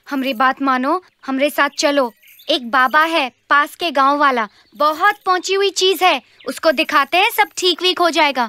हमरी बात मानो, हमरे साथ चलो। एक बाबा है पास के गांव वाला, बहुत पहुंची हुई चीज है, उसको दिखाते हैं, सब ठीक वीक हो जाएगा।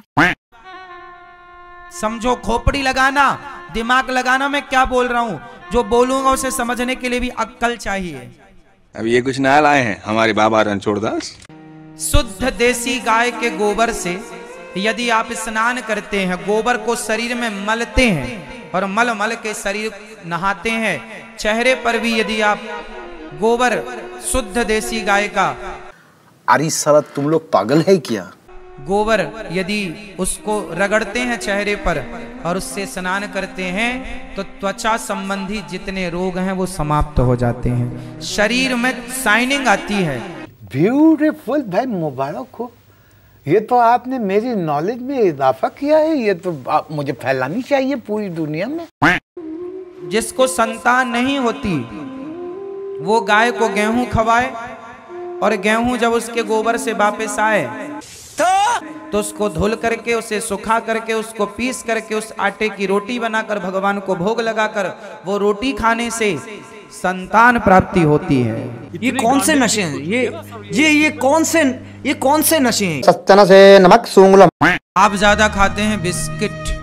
समझो, खोपड़ी लगाना, दिमाग लगाना, मैं क्या बोल रहा हूँ। जो बोलूंगा उसे समझने के लिए भी अक्ल चाहिए। अब ये कुछ नया लाए हैं हमारे बाबा रणछोड़दास। शुद्ध देसी गाय के गोबर से यदि आप स्नान करते हैं, गोबर को शरीर में मलते हैं और मल मल के शरीर नहाते हैं, चेहरे पर भी यदि आप गोबर शुद्ध देसी गाय का, अरे साला तुम लोग पागल है क्या? गोबर यदि उसको रगड़ते हैं चेहरे पर और उससे स्नान करते हैं तो त्वचा संबंधी जितने रोग हैं वो समाप्त हो जाते हैं, शरीर में शाइनिंग आती है। ब्यूटीफुल भाई, मुबारक हो। ये तो आपने मेरी नॉलेज में इजाफा किया है। ये तो मुझे फैलानी चाहिए पूरी दुनिया में। जिसको संतान नहीं होती वो गाय को गेहूं खवाए और गेहूं जब उसके गोबर से वापस आए तो उसको धुल करके, उसे सुखा करके, उसको पीस करके उस आटे की रोटी बनाकर भगवान को भोग लगाकर वो रोटी खाने से संतान प्राप्ति होती है। ये कौन से नशे हैं? ये कौन से नशे हैं? सच्चना से नमक सूंगलम। आप ज्यादा खाते हैं बिस्किट।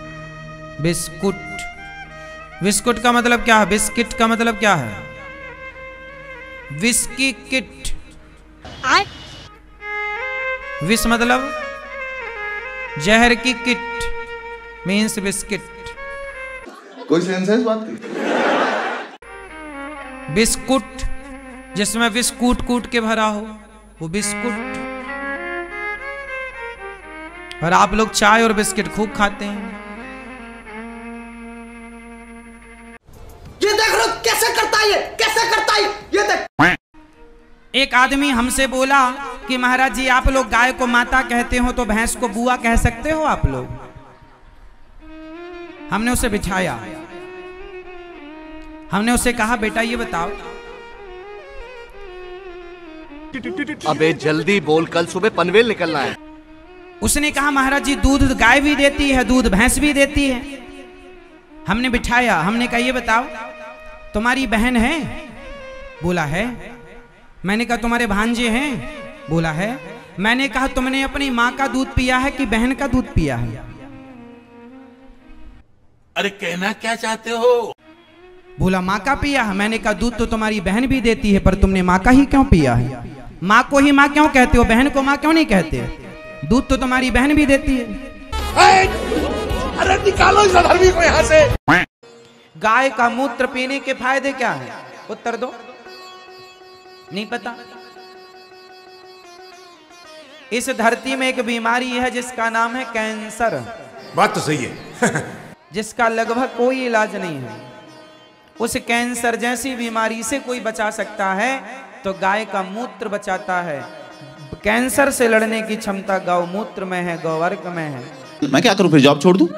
बिस्कुट का मतलब क्या है? बिस्किट का मतलब क्या है? Whisky kit. विष मतलब जहर की किट, मीन्स बिस्किट। कोई सेंस है इस बात की? बिस्कुट जिसमें विष कूट कूट के भरा हो, वो बिस्कुट। और आप लोग चाय और बिस्किट खूब खाते हैं। ये देख लो कैसे करता है, ये देख। एक आदमी हमसे बोला कि महाराज जी आप लोग गाय को माता कहते हो तो भैंस को बुआ कह सकते हो आप लोग? हमने उसे बिठाया, हमने उसे कहा बेटा ये बताओ। अबे जल्दी बोल, कल सुबह पनवेल निकलना है। उसने कहा महाराज जी दूध गाय भी देती है, दूध भैंस भी देती है। हमने बिठाया, हमने कहा ये बताओ तुम्हारी बहन है? बोला है। मैंने कहा तुम्हारे भांजे हैं? बोला है। मैंने कहा तुमने अपनी माँ का दूध पिया है कि बहन का दूध पिया है? अरे कहना क्या चाहते हो? बोला माँ का पिया है। मैंने कहा दूध तो तुम्हारी बहन भी देती है पर तुमने माँ का ही क्यों पिया है? माँ को ही माँ क्यों कहते हो, बहन को माँ क्यों नहीं कहते? दूध तो तुम्हारी बहन भी देती है। अरे निकालो इस अधर्मी को यहाँ से। गाय का मूत्र पीने के फायदे क्या है? उत्तर दो। नहीं पता? इस धरती में एक बीमारी है जिसका नाम है कैंसर। बात तो सही है। जिसका लगभग कोई इलाज नहीं है। उस कैंसर जैसी बीमारी से कोई बचा सकता है तो गाय का मूत्र बचाता है। कैंसर से लड़ने की क्षमता गौमूत्र में है, गौवर्ग में है। मैं क्या करूं फिर, जॉब छोड़ दूं?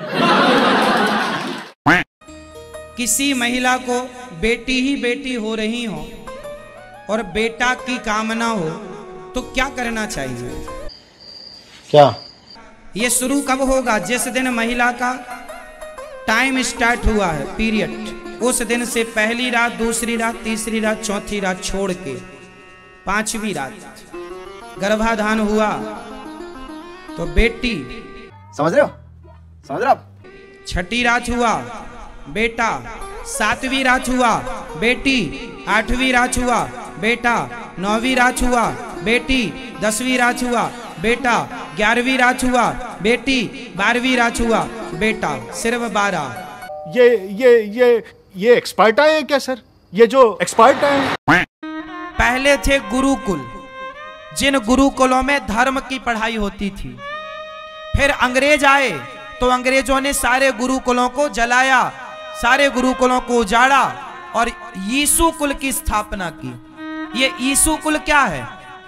किसी महिला को बेटी ही बेटी हो रही हो और बेटा की कामना हो तो क्या करना चाहिए? क्या? ये शुरू कब होगा? जिस दिन महिला का टाइम स्टार्ट हुआ है, पीरियड, उस दिन से पहली रात, दूसरी रात, तीसरी रात, चौथी रात छोड़ के 5वीं रात गर्भाधान हुआ तो बेटी, समझ रहे हो? 6ठी रात हुआ बेटा, 7वीं रात हुआ बेटी, 8वीं रात हुआ बेटा, 9वीं रात हुआ बेटी, 10वीं रात हुआ बेटा, 11वीं रात हुआ बेटी, 12वीं रात हुआ बेटा, सिर्फ 12। ये एक्सपर्ट आए हैं क्या सर? ये जो एक्सपर्ट आए हैं? पहले थे गुरुकुल, जिन गुरुकुलों में धर्म की पढ़ाई होती थी। फिर अंग्रेज आए तो अंग्रेजों ने सारे गुरुकुलों को जलाया, सारे गुरुकुलों को उजाड़ा और यीशु कुल की स्थापना की। ये यीशु कुल क्या है?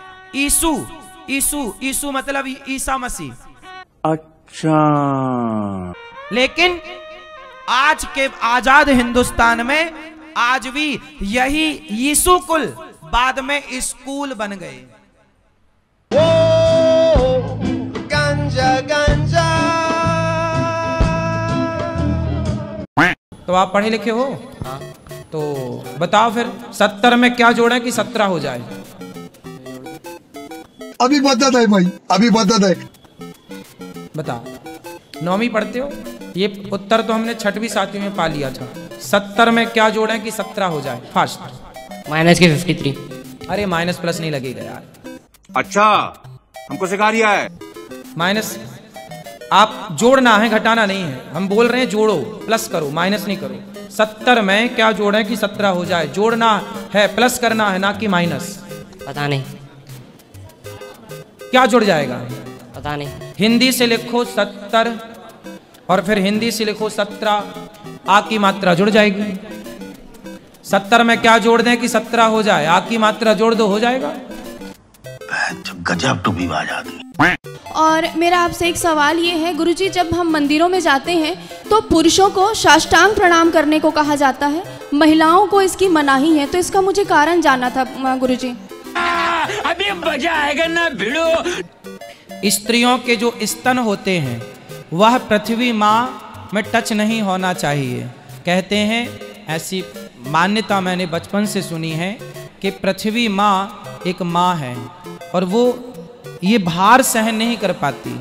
यीशु मतलब ईसा मसीह। अच्छा। लेकिन आज के आजाद हिंदुस्तान में आज भी यही यीशु कुल बाद में स्कूल बन गए। गांजा गांजा। तो आप पढ़े लिखे हो? तो बताओ फिर 70 में क्या जोड़े कि 17 हो जाए? अभी बदत है भाई, अभी बदत है। बताओ, 9वीं पढ़ते हो? ये उत्तर तो हमने 6वीं 7वीं में पा लिया था। 70 में क्या जोड़े कि 17 हो जाए? फास्ट। माइनस के 53। अरे माइनस प्लस नहीं लगेगा यार। अच्छा, हमको सिखा रिया है। माइनस आप जोड़ना है, घटाना नहीं है। हम बोल रहे हैं जोड़ो, प्लस करो, माइनस नहीं करो। 70 में क्या जोड़े कि 17 हो जाए? जोड़ना है, प्लस करना है, ना कि माइनस। पता नहीं। क्या जुड़ जाएगा? पता नहीं। हिंदी से लिखो 70 और फिर हिंदी से लिखो 17, आ की मात्रा जुड़ जाएगी। 70 में क्या जोड़ दें कि 17 हो जाए? आ की मात्रा जोड़ दो, हो जाएगा। गजब टूपी बाज आदमी। और मेरा आपसे एक सवाल ये है गुरुजी, जब हम मंदिरों में जाते हैं तो पुरुषों को साष्टांग प्रणाम करने को कहा जाता है, महिलाओं को इसकी मनाही है, तो इसका मुझे कारण जानना था गुरुजी। अभी मजा आएगा ना भिड़ो। स्त्रियों के जो स्तन होते हैं वह पृथ्वी माँ में टच नहीं होना चाहिए। कहते हैं, ऐसी मान्यता मैंने बचपन से सुनी है कि पृथ्वी माँ एक माँ है और वो ये भार सहन नहीं कर पाती।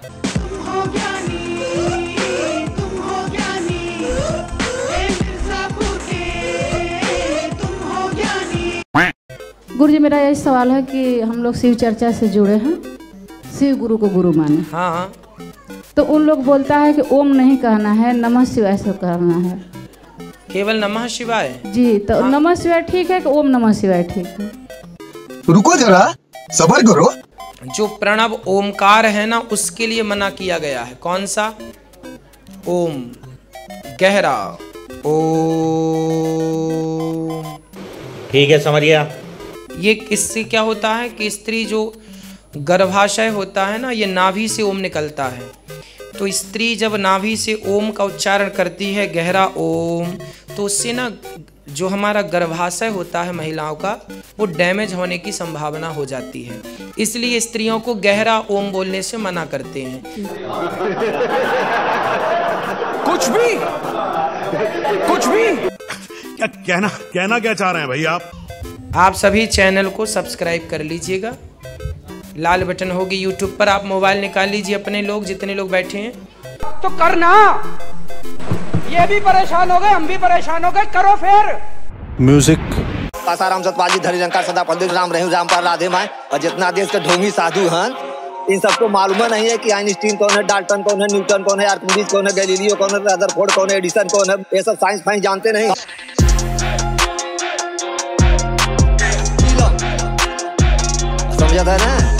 गुरुजी, मेरा यही सवाल है कि हम लोग शिव चर्चा से जुड़े हैं, शिव गुरु को गुरु माने। हाँ, तो उन लोग बोलता है कि ओम नहीं कहना है, नमः शिवाय से कहना है। केवल नमः शिवाय जी, तो हाँ? नमः शिवाय ठीक है कि ओम नमः शिवाय ठीक है? रुको जरा, सब्र करो। जो प्रणव ओमकार है ना, उसके लिए मना किया गया है। कौन सा? ओम, गहरा ओम। ठीक है, समझ गया। ये किससे क्या होता है कि स्त्री जो गर्भाशय होता है ना, ये नाभि से ओम निकलता है। तो स्त्री जब नाभि से ओम का उच्चारण करती है, गहरा ओम, तो उससे ना जो हमारा गर्भाशय होता है महिलाओं का, वो डैमेज होने की संभावना हो जाती है। इसलिए स्त्रियों को गहरा ओम बोलने से मना करते हैं। कुछ भी क्या कहना क्या चाह रहे हैं भाई आप सभी चैनल को सब्सक्राइब कर लीजिएगा। लाल बटन होगी यूट्यूब पर, आप मोबाइल निकाल लीजिए अपने लोग, जितने लोग बैठे हैं तो करना। ये भी परेशान हो गए, हम भी परेशान हो गए, करो फिर। म्यूजिक। आसाराम सतपाली धरी रंका सदा पंडित राम रहीम राम पर राधे माए। और जितना देश के ढोंगी साधु हैं, इन सबको मालूम नहीं है कि आइंस्टीन कौन है, डाल्टन कौन है, न्यूटन कौन है, आर्किमिडीज कौन है, गैलीलियो कौन है, रदरफोर्ड कौन है, एडिसन कौन है। ये सब साइंस फाइंस जानते नहीं। समझा था ना?